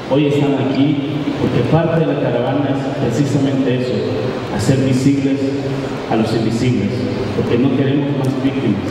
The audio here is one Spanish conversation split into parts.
hoy están aquí porque parte de la caravana es precisamente eso, hacer visibles a los invisibles, porque no queremos más víctimas.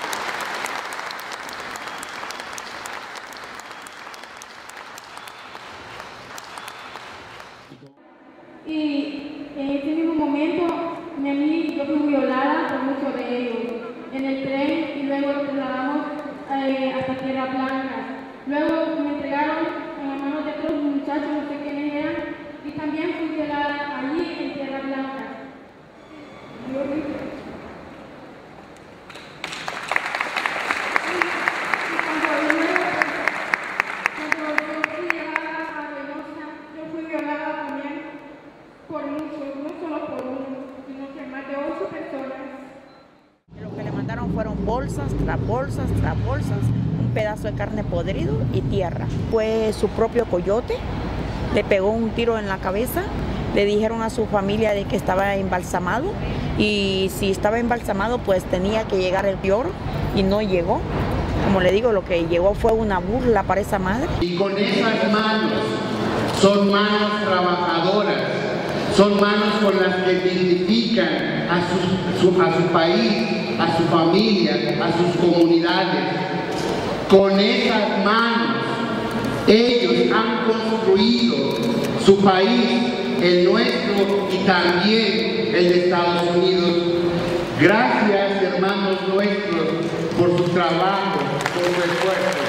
Y en ese mismo momento, yo fui violada por muchos de ellos en el tren y luego lo trasladamos hasta Tierra Blanca. Luego me entregaron en las manos de otros muchachos, no sé quiénes eran, y también fui violada allí en Tierra Blanca. Lo que le mandaron fueron bolsas tras bolsas tras bolsas, un pedazo de carne podrido y tierra. Fue su propio coyote, le pegó un tiro en la cabeza, le dijeron a su familia de que estaba embalsamado y si estaba embalsamado pues tenía que llegar el peor y no llegó. Como le digo, lo que llegó fue una burla para esa madre. Y con esas manos, son manos trabajadoras, son manos con las que dignifican a su país, a su familia, a sus comunidades. Con esas manos, ellos han construido su país, el nuestro y también el de Estados Unidos. Gracias, hermanos nuestros, por su trabajo, por su esfuerzo.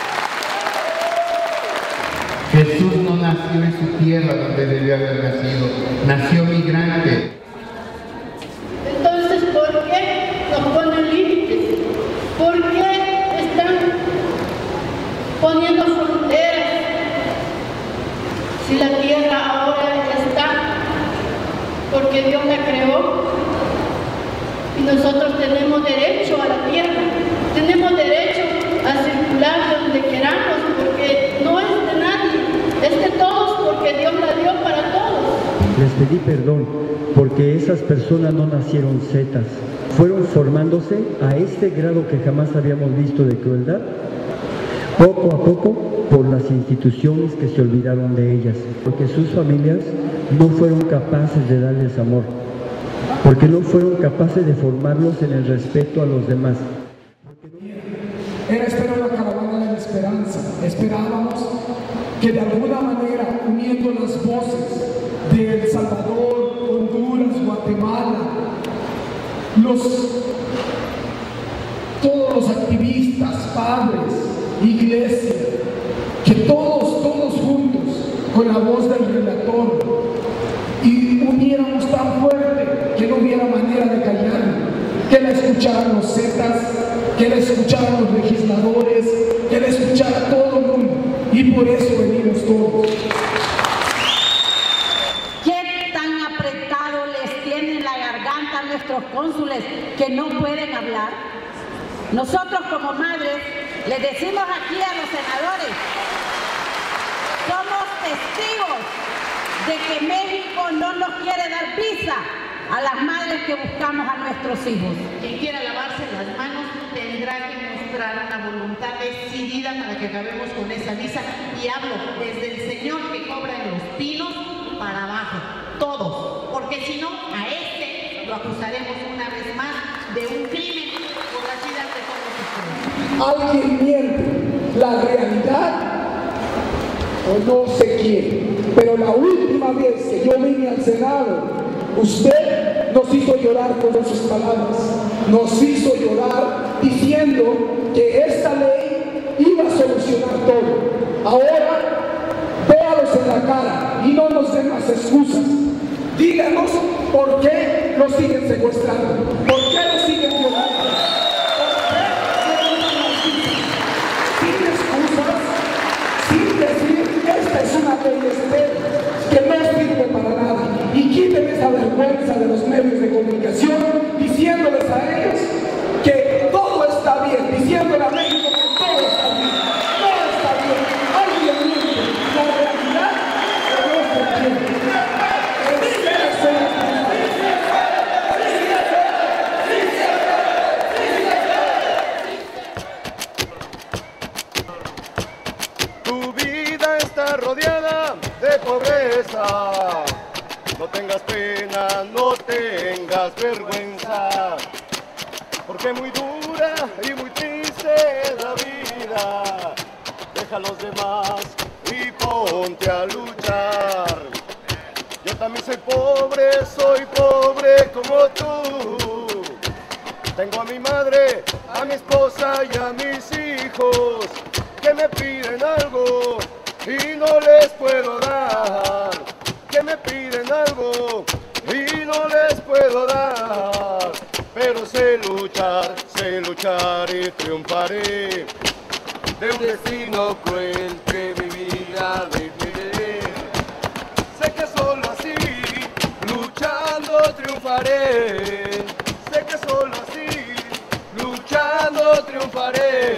Jesús no nació en su tierra donde debió haber nacido, nació migrante. Entonces, ¿por qué nos ponen límites? ¿Por qué están poniendo fronteras? Si la tierra ahora está, porque Dios la creó, y nosotros tenemos derecho a la tierra, tenemos derecho a circular donde queramos, porque no es de nadie, es de todos, porque Dios la dio para todos. Les pedí perdón porque esas personas no nacieron zetas, fueron formándose a este grado que jamás habíamos visto de crueldad, poco a poco por las instituciones que se olvidaron de ellas, porque sus familias no fueron capaces de darles amor, porque no fueron capaces de formarlos en el respeto a los demás. Era esperar la caravana de la esperanza. Esperábamos que de alguna manera, uniendo las voces de El Salvador, Honduras, Guatemala, todos los activistas, padres, iglesia, que todos juntos, con la voz del relator, y uniéramos tan fuerte que no hubiera manera de callar, que la escucharan los zetas, que la escucharan los legisladores, que la escuchara todo el mundo, y por eso venimos todos. ¿Qué tan apretado les tiene la garganta a nuestros cónsules que no pueden hablar? Nosotros como madres les decimos aquí a los senadores, somos testigos de que México no nos quiere dar visa a las madres que buscamos a nuestros hijos. Quien quiera lavarse las manos tendrá que mostrar una voluntad decidida para que acabemos con esa visa. Y hablo desde el señor que cobra en Los Pinos para abajo, todos, porque si no, a este lo acusaremos una vez más de un crimen por las vidas de todos ustedes. Alguien miente la realidad o no sé quién, pero la última vez que yo vine al Senado, usted nos hizo llorar con sus palabras, nos hizo llorar diciendo que esta ley iba a solucionar todo. Ahora, véalos en la cara y no nos den más excusas. Díganos por qué nos siguen secuestrando, por qué nos siguen violando, sin excusas, sin decir esta es una ley que no sirve para nada, y quiten esa vergüenza de los medios de comunicación diciéndoles a ellos que todo está bien, diciéndole a México que todo está bien. No está bien, alguien miente, la realidad no se entiende. Tu vida está rodeada tengas pena, no tengas vergüenza, porque muy dura y muy triste es la vida. Deja a los demás y ponte a luchar. Yo también soy pobre como tú. Tengo a mi madre, a mi esposa y a mis hijos que me piden algo y no les puedo dar. Que me piden algo y no les puedo dar. Pero sé luchar y triunfaré de un destino cruel que mi vida viviré. Sé que solo así, luchando triunfaré. Sé que solo así, luchando triunfaré.